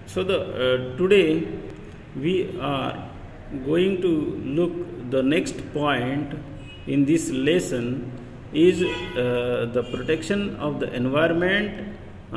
So today we are going to look the next point in this lesson is the protection of the environment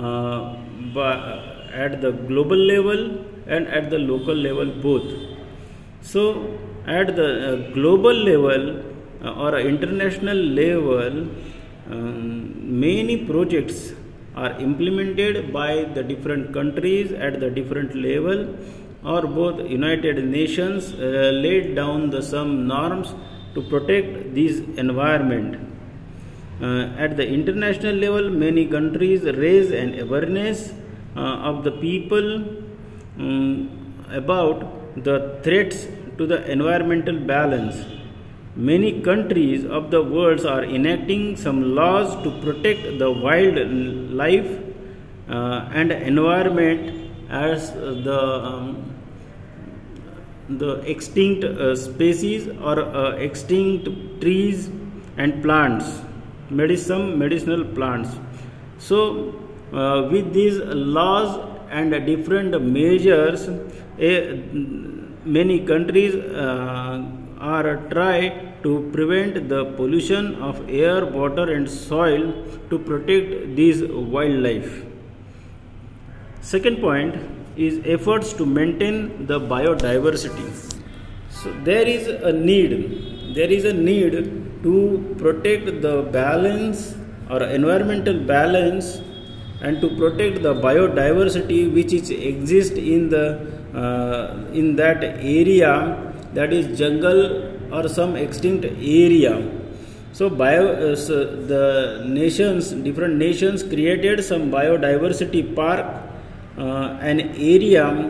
at the global level and at the local level both. So at the global level or international level, many projects are implemented by the different countries at the different level, or both United Nations laid down some norms to protect this environment. At the international level, many countries raise an awareness of the people about the threats to the environmental balance. Many countries of the world are enacting some laws to protect the wildlife and environment as the extinct species or extinct trees and plants, medicinal plants. So with these laws and different measures, many countries are try to prevent the pollution of air, water and soil to protect this wildlife. Second point is efforts to maintain the biodiversity. So there is a need to protect the balance or environmental balance and to protect the biodiversity which exists in that area, that is jungle or some extinct area. So the different nations created some biodiversity park, an area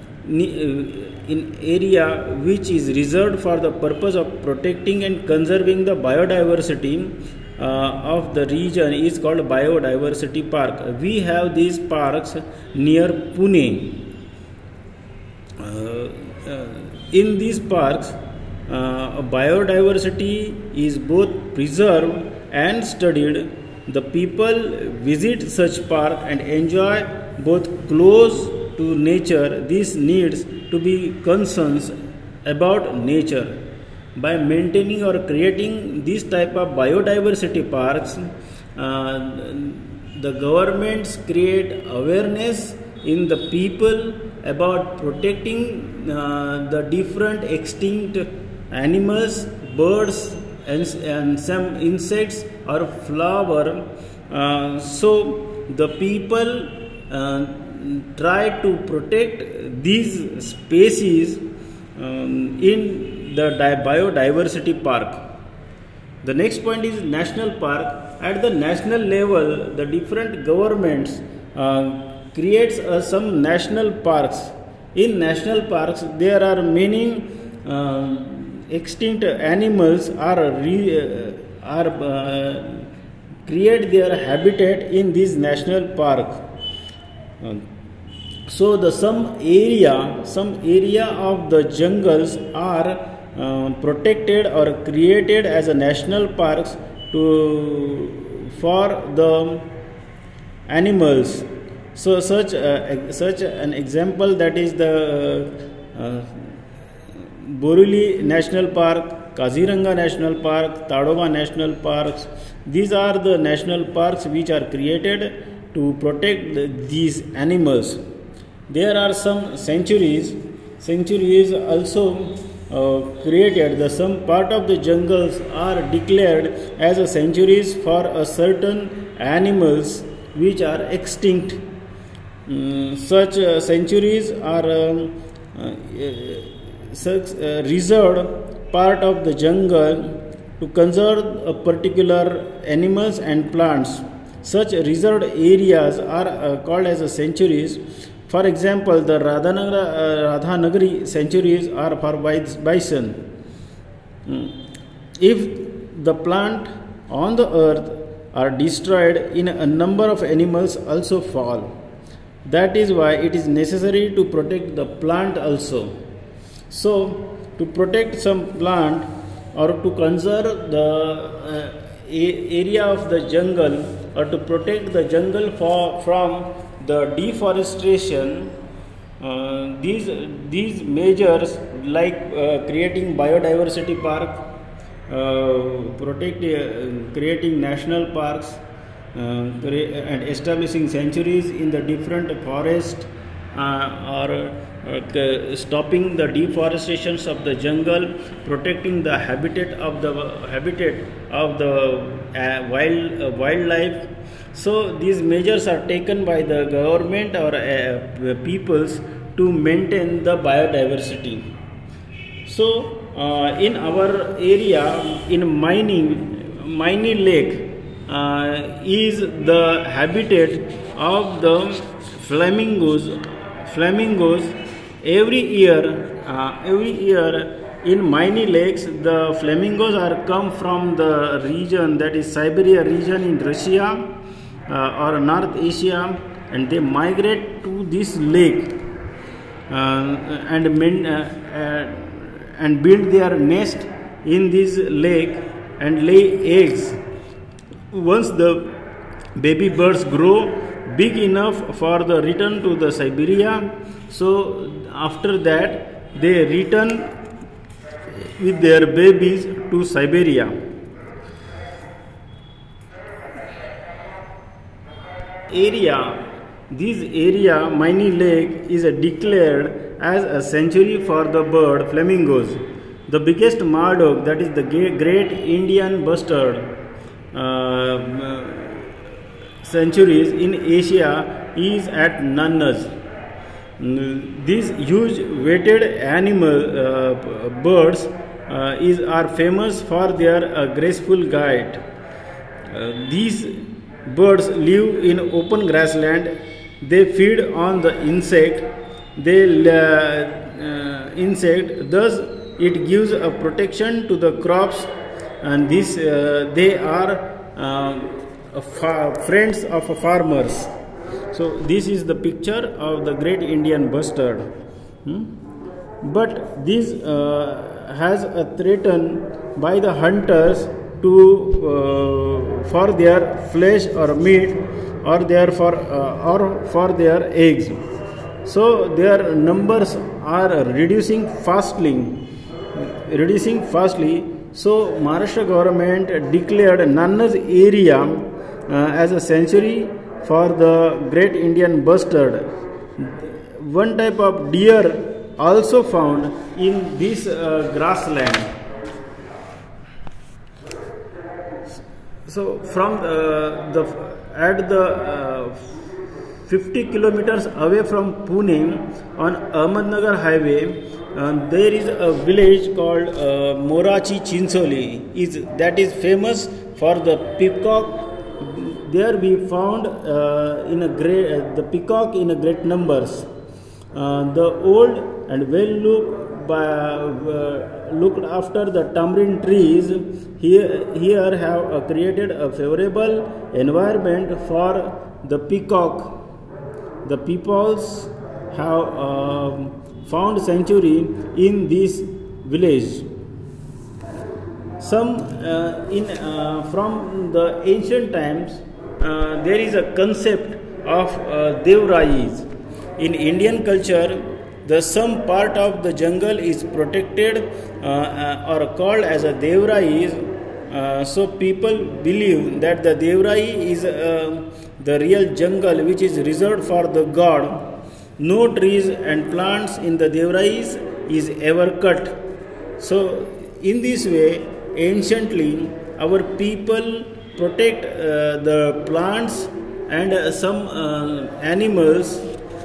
which is reserved for the purpose of protecting and conserving the biodiversity of the region is called biodiversity park. We have these parks near Pune. In these parks, biodiversity is both preserved and studied. The people visit such park and enjoy both close to nature. This needs to be concerned about nature. By maintaining or creating this type of biodiversity parks, the governments create awareness in the people about protecting the different extinct animals, birds and some insects or flower. So the people try to protect these species in the biodiversity park. The next point is national park. At the national level, the different governments creates some national parks. In national parks, there are many extinct animals create their habitat in this national park. So some area of the jungles are protected or created as a national parks for the animals. So such an example, that is the Borivali National Park, Kaziranga National Park, Tadoba National Parks. These are the national parks which are created to protect these animals. There are some sanctuaries also created. Some part of the jungles are declared as a sanctuaries for a certain animals which are extinct. Such sanctuaries are reserved part of the jungle to conserve a particular animals and plants. Such reserved areas are called as sanctuaries. For example, the Radhanagari sanctuaries are for bison. If the plant on the earth are destroyed, in a number of animals also fall. That is why it is necessary to protect the plant also. So to protect some plant or to conserve the area of the jungle or to protect the jungle from the deforestation, These measures like creating biodiversity park, creating national parks, and establishing sanctuaries in the different forests, or stopping the deforestations of the jungle, protecting the habitat of the wildlife. So these measures are taken by the government or peoples to maintain the biodiversity. So in our area, in Maini Lake is the habitat of the flamingos. Every year in Maini Lakes, the flamingos are come from the region, that is Siberia region in Russia or North Asia, and they migrate to this lake and build their nest in this lake and lay eggs. Once the baby birds grow big enough for the return to the Siberia, so after that they return with their babies to Siberia. This area, Maini Lake, is declared as a sanctuary for the bird flamingos. The biggest Marduk, that is the great Indian bustard sanctuaries in Asia, is at Nannas. These huge weighted animal birds are famous for their graceful gait. These birds live in open grassland. They feed on the insect. Thus it gives a protection to the crops, and they are friends of farmers. So this is the picture of the great Indian bustard. But this has a threatened by the hunters for their flesh or meat, or for their eggs. So their numbers are reducing fastly. So Maharashtra government declared Nannas area as a sanctuary for the great Indian bustard. One type of deer also found in this grassland. So from 50 kilometers away from Pune on Ahmednagar highway, there is a village called Morachi Chinsoli, that is famous for the peacock. There we found the peacock in great numbers. The old and looked after the tamarind trees here have created a favorable environment for the peacock. The peoples have found sanctuary in this village. From the ancient times, there is a concept of Devrais. In Indian culture, some part of the jungle is protected or called as a Devrais. So people believe that the Devrai is the real jungle which is reserved for the god. No trees and plants in the Devrais is ever cut. So in this way, anciently, our people protect the plants and some animals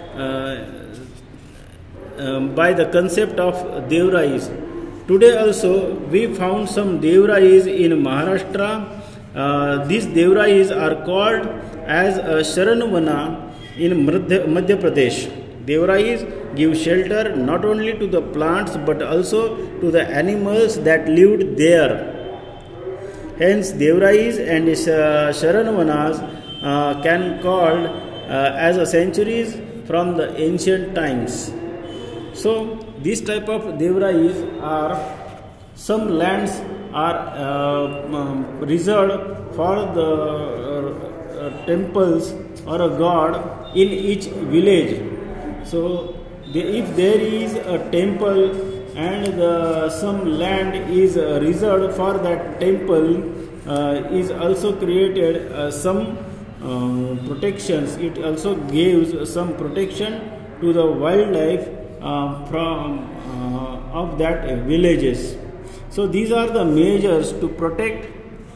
by the concept of Devrais. Today also we found some Devrais in Maharashtra. These Devrais are called as Sharanvana in Madhya Pradesh. Devrais give shelter not only to the plants but also to the animals that lived there. Hence Devrais and Sharanvanas can called as a sanctuaries from the ancient times. So this type of Devrais are, some lands are reserved for the temples or a god in each village. So if there is a temple and some land is reserved for that temple, is also created some protections. It also gives some protection to the wildlife from of that villages. So these are the measures to protect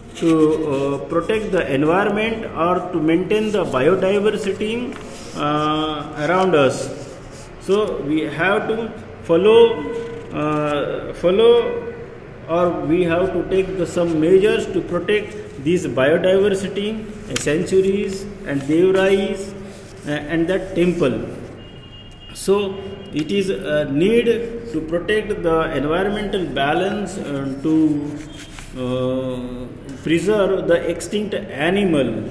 the environment or to maintain the biodiversity around us. So we have to follow or we have to take some measures to protect these biodiversity, sanctuaries and devarais and that temple. So it is a need to protect the environmental balance to preserve the extinct animal.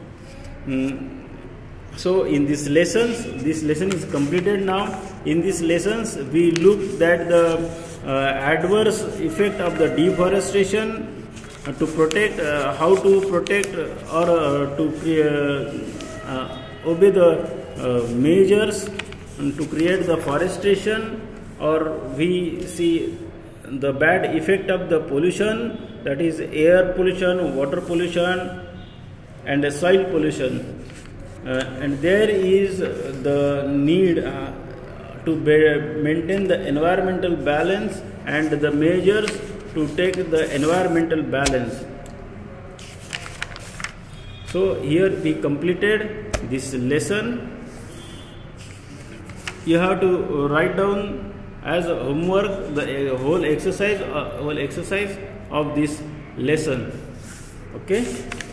So in this lesson is completed now. In these lessons we looked at the adverse effect of the deforestation, to protect how to protect or to obey the measures to create the forestation, or we see the bad effect of the pollution, that is air pollution, water pollution and soil pollution. And there is the need to maintain the environmental balance and the measures to take the environmental balance. So here we completed this lesson. You have to write down as a homework the whole exercise of this lesson. Okay.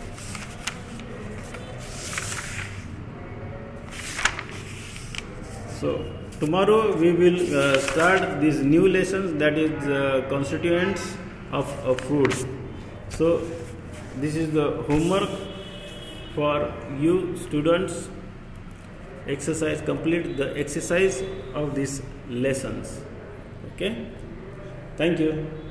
So tomorrow we will start these new lessons, that is constituents of food. So this is the homework for you students. Complete the exercise of these lessons. Okay, thank you.